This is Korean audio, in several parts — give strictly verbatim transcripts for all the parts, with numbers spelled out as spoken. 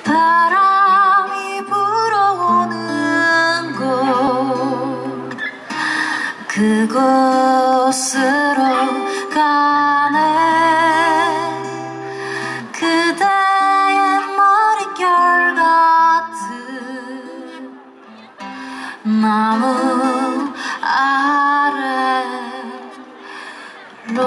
바람이 불어오는 곳 그곳으로 가네. 그대의 머릿결 같은 나무 아래로.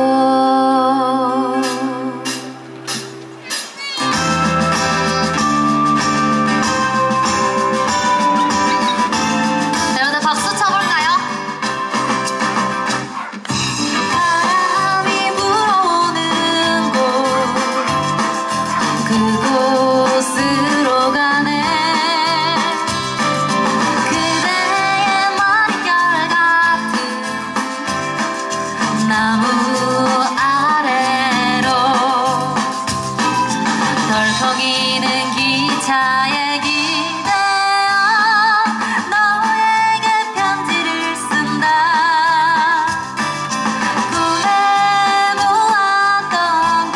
덜컹이는 기차에 기대어 너에게 편지를 쓴다. 꿈에 보았던 길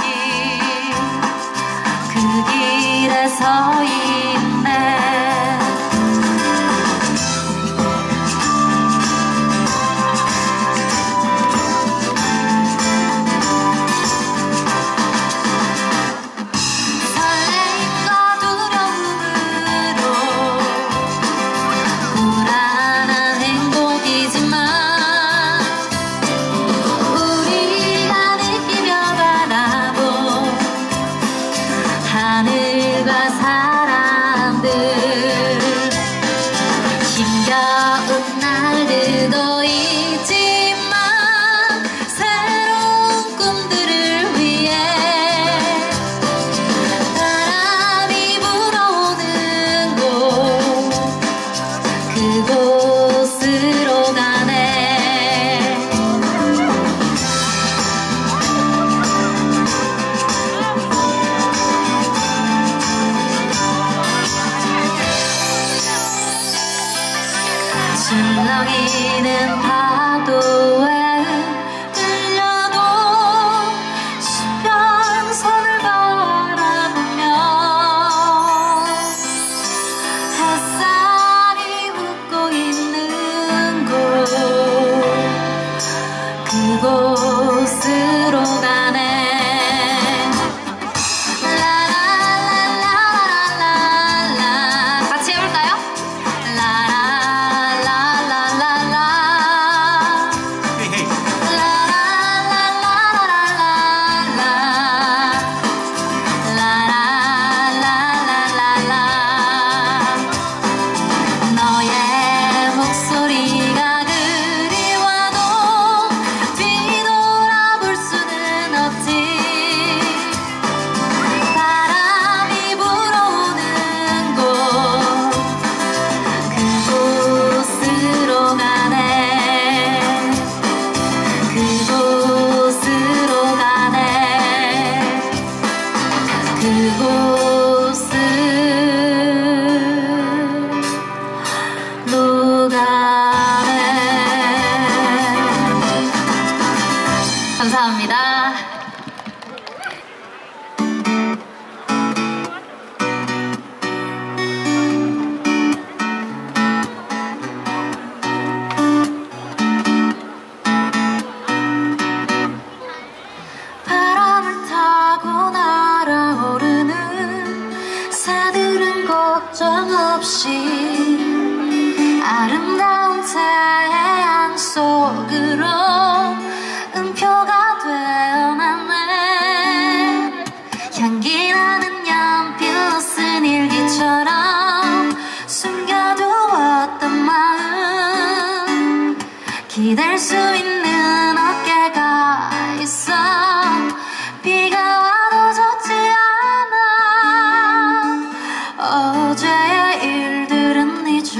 그 길에 서 있네. 하늘과 사람들 힘겨운 날들도 있지만 새로운 꿈들을 위해 바람이 불어오는 곳 그곳으로 가네. 질렁이는 파도에 흔들려도 수평선을 바라보며 햇살이 웃고 있는 곳 그곳으로 가네. 그곳으로 가네. 감사합니다. 바람을 타고 날아오르는 새들은 걱정 없이 아름다운 태양 속으로 음표가 되어나네. 향기나는 연필로 쓴 일기처럼 숨겨두었던 마음 기댈 수 있는 어깨가 있어. 비가 와도 젖지 않아. 어제의 일들은 잊어.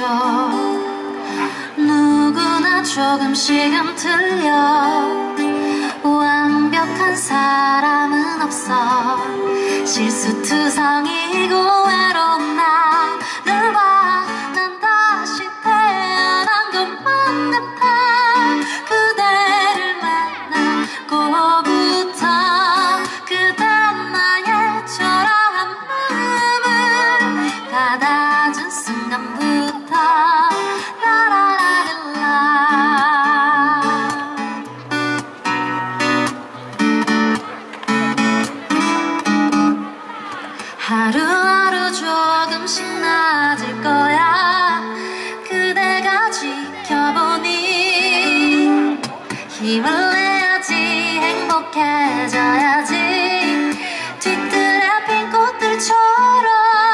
누구나 조금씩은 틀려. 완벽한 사람은 없어. 실수투성이고 외로운 나를 봐. 난 다시 태어난 것만 같아. 그대를 만나고부터 그댄 나의 초라한 마음을 하루하루 조금씩 나아질 거야. 그대가 지켜보니 힘을 내야지, 행복해져야지. 뒤뜰에 핀 꽃들처럼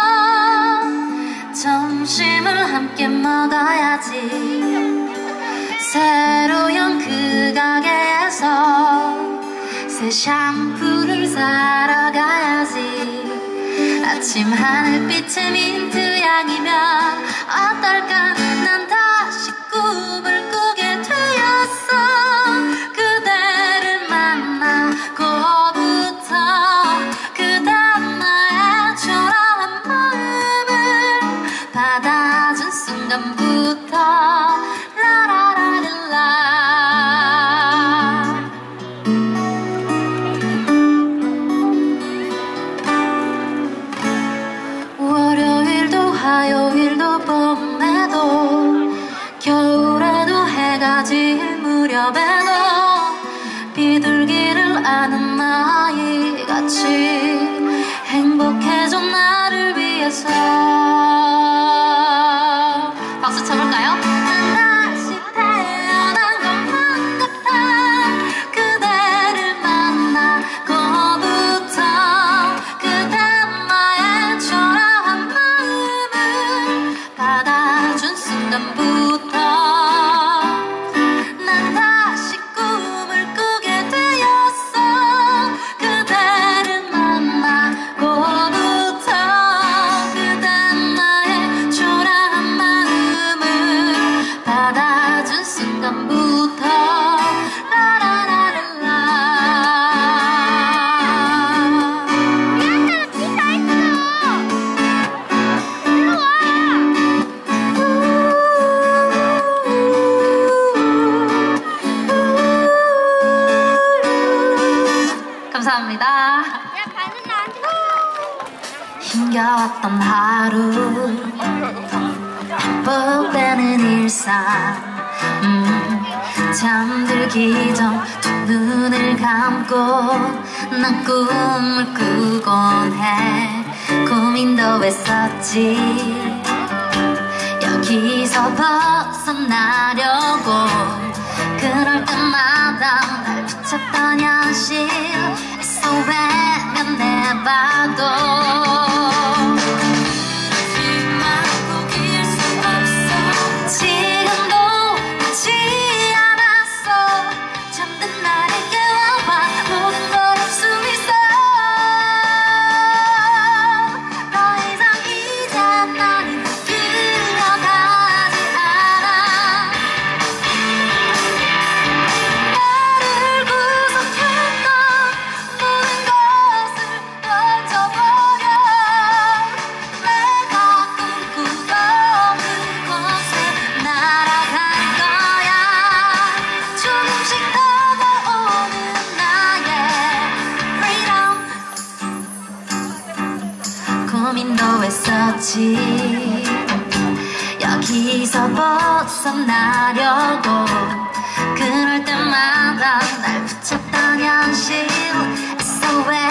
점심을 함께 먹어야지. 새로 연 그 가게에서 새 샴푸를 사러 가야지. 아침 하늘빛의 민트 향이면 어떨까. 난 다시 꿈을 꾸게 되었어. 그대를 만나고부터 그대 나의 초라한 마음을 받아준 순간부터 라라라릴라. 월요일도 화요일도 봄에도 겨울에도 해가 질 무렵에도 비둘기를 아는 아이같이 행복해져 나를 위해서. 박수 쳐볼까요? 난 다시 태어난 것만 같아. 그대를 만나고부터 그대 나의 초라한 마음을 받아준 순간부터 난 다시 꿈을 꾸게 되었어. 그대를 만나고부터 그대 나의 초라한 마음을 받아준 순간부터 라라라랄라. 미안해, 진짜 했어. 일로 와. 감사합니다. 야, 가는 나한테. 힘겨웠던 하루, 반복되는 일상. 음, 잠들기 전 두 눈을 감고 난 꿈을 꾸곤 해. 고민도 했었지. 여기서 벗어나려고. 그럴 때마다 날 붙잡던 현실 애써 외면해봐도 그렇지만 포기할 수 없어. 지금도 잊지 않았어. 잠든 나를 깨워봐. 모든 걸 알 수 있어. 더 이상 이제 나는 끌려가지 않아. 나를 구속했던 모든 것을 던져버려. 내가 꿈꾸던 그곳에 날아갈 거야. 조금씩 다가오는 나의 freedom. 고민도 했었지. 여기서 벗어나려고. 그럴 때마다 날 붙였던 현실 애써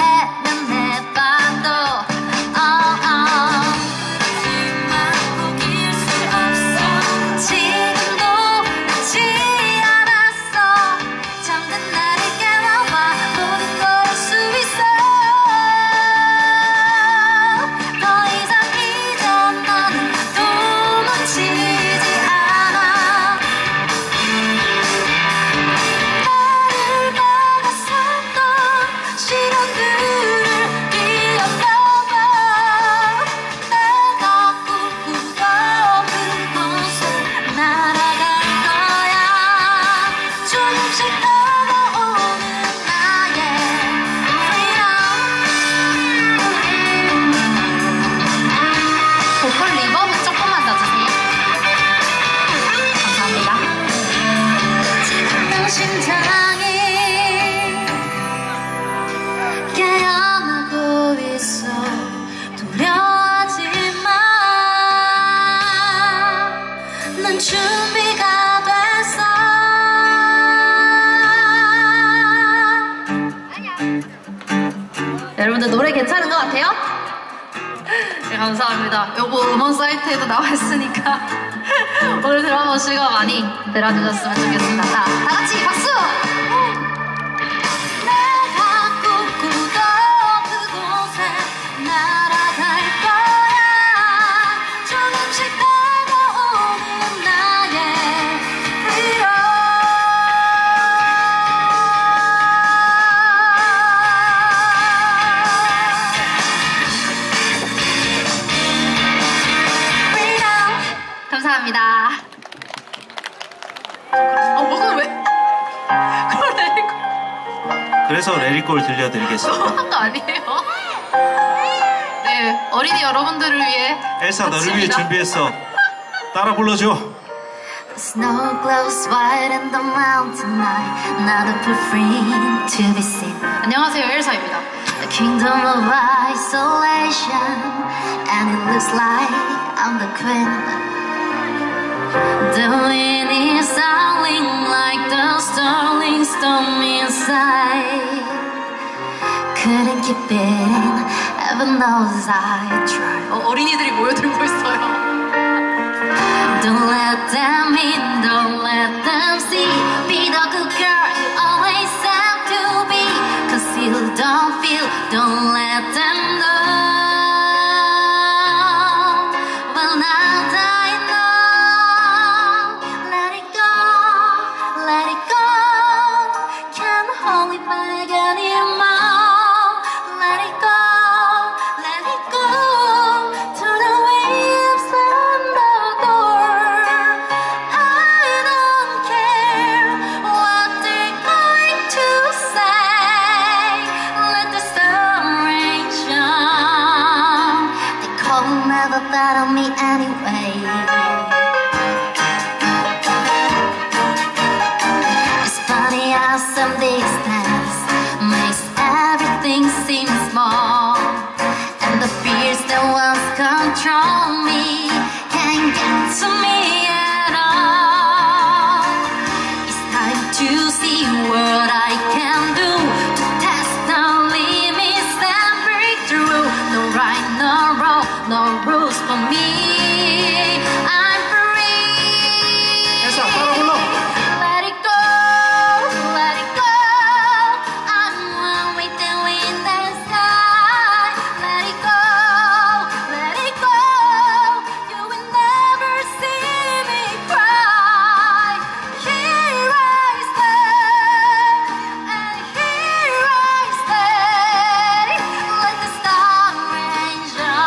외면해봐도 oh, oh. 그렇지만 포기할 수 없어. 지금도 잊지 않았어. 잠든 나를 깨워봐. 모든 걸 알 수 있어. 더 이상 이제 나는 도망치지 않아. 나를 막았었던 시련들을 뛰어넘어. 내가 꿈꾸던 그곳에 날아갈 거야. 조금씩 다가오는 나의 freedom. 보컬 리버브 조금만 더 주세요. 감사합니다. 내 심장이 깨어나고 있어. 두려워하지 마. 난 준비가 됐어. 여러분들 노래 괜찮은 것 같아요? 감사합니다. 요거 음원 사이트에도 나와 있으니까 오늘 드라마 시간 많이 들어주셨으면 좋겠습니다. 자, 다 같이 박수! 내가 꿈꾸던 그곳에 날아갈 거야. 조금씩 다가오는 나의 freedom. 감사합니다. 어, 뭐가 왜? 그럼 레리콜. 그래서 레리콜 들려드리겠습니다. 너무한 거 아니에요? 네, 어린이 여러분들을 위해. 엘사 너를 위해 준비했어. 따라 불러줘. The snow glows white in the mountain night. Not a refrain to be seen. 안녕하세요, 엘사입니다. A kingdom of isolation, and it looks like I'm the queen. The wind is howling like the starling storm inside. Couldn't keep it in, heaven knows I tried. 어, 어린이들이 모여들고 있어요. Don't let them in, don't let them see. Be the good girl you always have to be. Cause you don't feel, don't let them know. Never bet on me anyway. It's funny how some distance makes everything seem small, and the fears that once control me can't get to me at all. It's time to see what I can do, to test the limits and break through. No right, no wrong, no rules for me. I'm free. 엘사 따라 불러. Let it go, let it go. I'm one with the wind and sky. Let it go, let it go. You will never see me cry. Here I stand, and here I stay. Let the star rain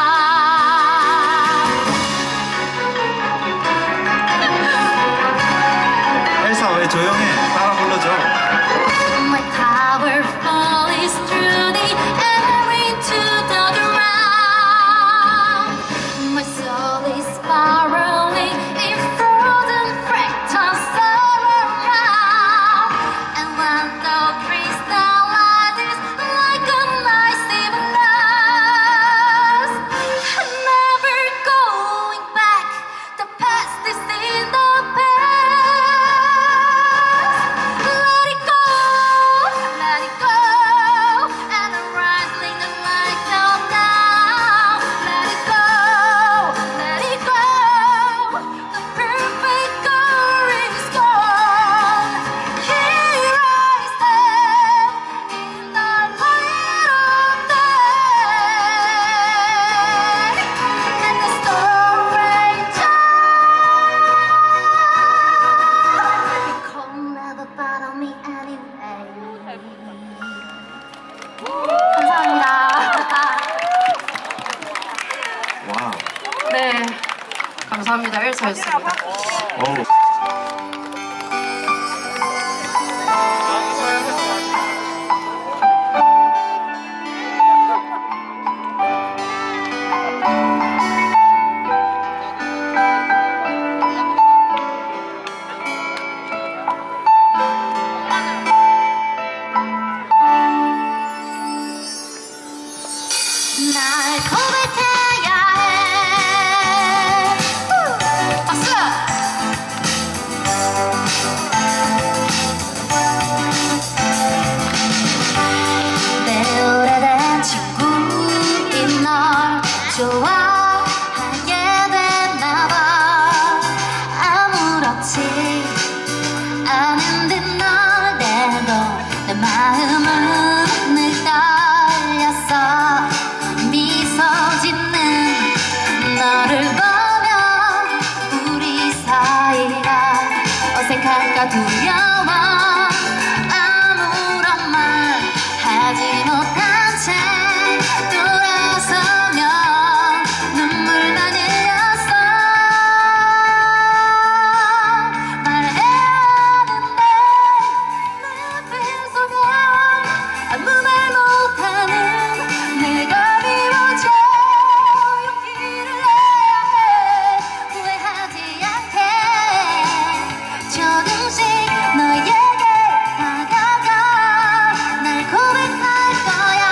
엘사 왜 조용해? 따라 불러줘. My powerful is through the air into the ground. My soul is spiraling in frozen fractals all around. And when the crystallizes like a icy blast, I'm never going back. The past is in the past. Let it go, let it go, and I'm rising the light of now. Let it go, let it go, the perfect girl is gone. Here I stand in the light of day, and the story you could never bother me anyway. 감사합니다. 와. 네, 감사합니다. 엘사였습니다. 어우. 날 고백해야 해. 후! 박수! 어색할까 두려워 아무런 말 하지 못한 채 돌아서면 눈물만 흘렸어. 말했는데 내 뱃속에 아무 말 못하는 내가 미워져 용기를 내야 해. 후회하지 않게 조금씩 너에게 다가가 날 고백할 거야.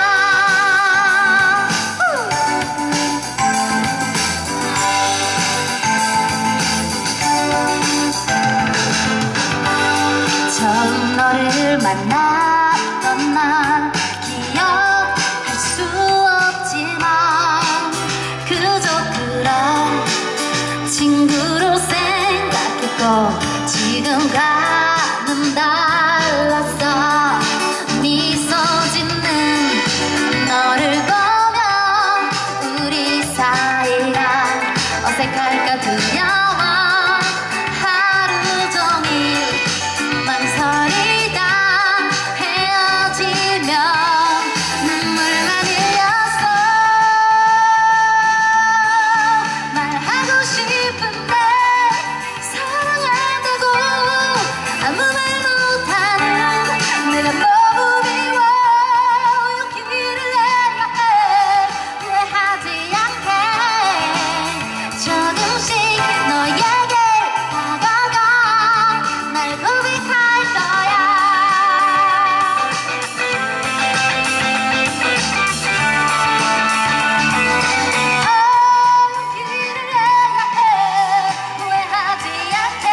처음 너를 만났던 날 기억할 수 없지만 그저 그런 친구로 생각했고 지금과는 달랐어. 미소 짓는 너를 보면 우리 사이가 어색할까 두려워 하루 종일 망설이다 헤어지면 눈물만 흘렸어. 말하고 싶은데 사랑한다고 아무 말 못하는 내가 너무 미워 용기를 내야 해. 후회하지 않게 조금씩 너에게 다가가 날 고백할 거야. 용기를 내야 해. 후회하지 않게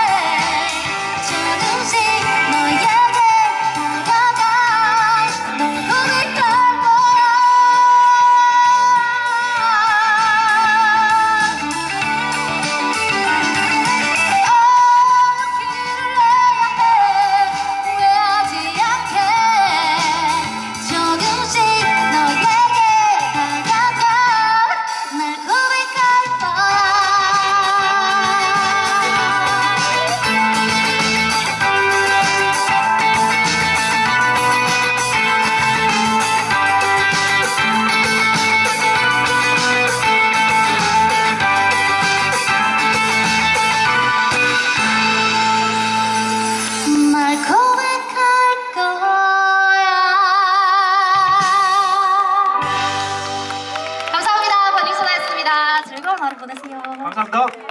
조금씩 너에게 다가가 널 고백할 거야. 후회하지 않게 조금씩 너에게 다가가 날 고백할 거야. 날 고백할 거야. 감사합니다. 버닝소다였습니다. 즐거운 하루 보내세요. 감사합니다.